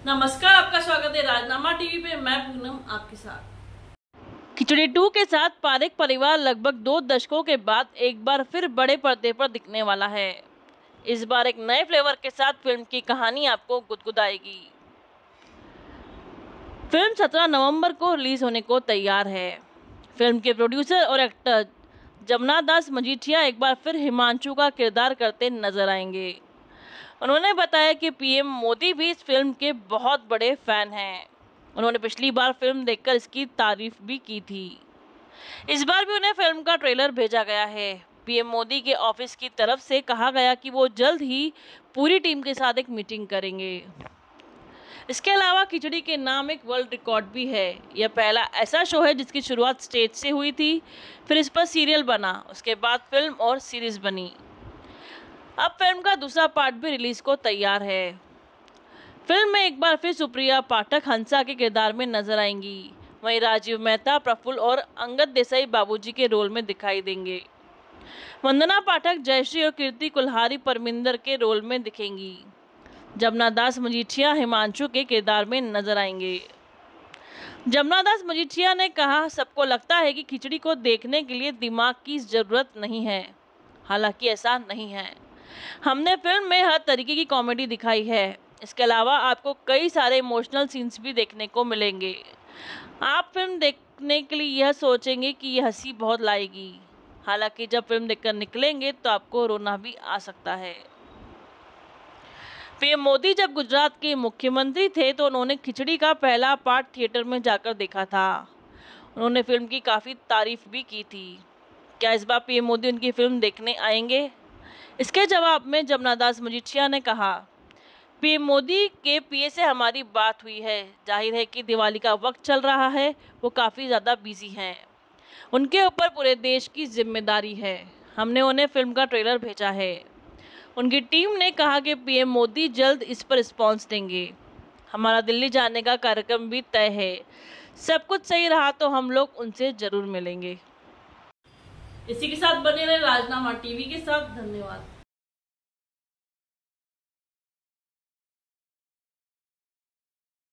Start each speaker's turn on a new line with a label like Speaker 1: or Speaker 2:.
Speaker 1: नमस्कार, आपका स्वागत है राजनामा टीवी पे। मैं पूनम आपके साथ। खिचड़ी 2 के साथ पारेख परिवार लगभग 2 दशकों के बाद एक बार फिर बड़े पर्दे पर दिखने वाला है। इस बार एक नए फ्लेवर के साथ फिल्म की कहानी आपको गुदगुदाएगी। फिल्म 17 नवंबर को रिलीज होने को तैयार है। फिल्म के प्रोड्यूसर और एक्टर जमुना दास मजीठिया एक बार फिर हिमांशु का किरदार करते नजर आएंगे। उन्होंने बताया कि पीएम मोदी भी इस फिल्म के बहुत बड़े फैन हैं। उन्होंने पिछली बार फिल्म देखकर इसकी तारीफ भी की थी। इस बार भी उन्हें फिल्म का ट्रेलर भेजा गया है। पीएम मोदी के ऑफिस की तरफ से कहा गया कि वो जल्द ही पूरी टीम के साथ एक मीटिंग करेंगे। इसके अलावा खिचड़ी के नाम एक वर्ल्ड रिकॉर्ड भी है। यह पहला ऐसा शो है जिसकी शुरुआत स्टेज से हुई थी, फिर इस पर सीरियल बना, उसके बाद फिल्म और सीरीज बनी। अब फिल्म का दूसरा पार्ट भी रिलीज को तैयार है। फिल्म में एक बार फिर सुप्रिया पाठक हंसा के किरदार में नजर आएंगी। वहीं राजीव मेहता, प्रफुल्ल और अंगद देसाई बाबूजी के रोल में दिखाई देंगे। वंदना पाठक जयश्री और कीर्ति कुल्हारी परमिंदर के रोल में दिखेंगी। जमुना दास मजीठिया हिमांशु के किरदार में नजर आएंगे। जमुना दास मजीठिया ने कहा, सबको लगता है कि खिचड़ी को देखने के लिए दिमाग की जरूरत नहीं है। हालांकि ऐसा नहीं है। हमने फिल्म में हर तरीके की कॉमेडी दिखाई है। इसके अलावा आपको कई सारे इमोशनल सीन्स भी देखने को मिलेंगे। आप फिल्म देखने के लिए यह सोचेंगे कि यह हंसी बहुत लाएगी। हालांकि जब फिल्म देखकर निकलेंगे तो आपको रोना भी आ सकता है। पीएम मोदी जब गुजरात के मुख्यमंत्री थे तो उन्होंने खिचड़ी का पहला पार्ट थिएटर में जाकर देखा था। उन्होंने फिल्म की काफ़ी तारीफ भी की थी। क्या इस बार पीएम मोदी उनकी फिल्म देखने आएंगे? इसके जवाब में जमुना दास मजीठिया ने कहा, पीएम मोदी के पीए से हमारी बात हुई है। जाहिर है कि दिवाली का वक्त चल रहा है, वो काफ़ी ज़्यादा बिजी हैं। उनके ऊपर पूरे देश की जिम्मेदारी है। हमने उन्हें फिल्म का ट्रेलर भेजा है। उनकी टीम ने कहा कि पीएम मोदी जल्द इस पर रिस्पॉन्स देंगे। हमारा दिल्ली जाने का कार्यक्रम भी तय है। सब कुछ सही रहा तो हम लोग उनसे जरूर मिलेंगे। इसी के साथ बने रहे राजनामा टीवी के साथ। धन्यवाद।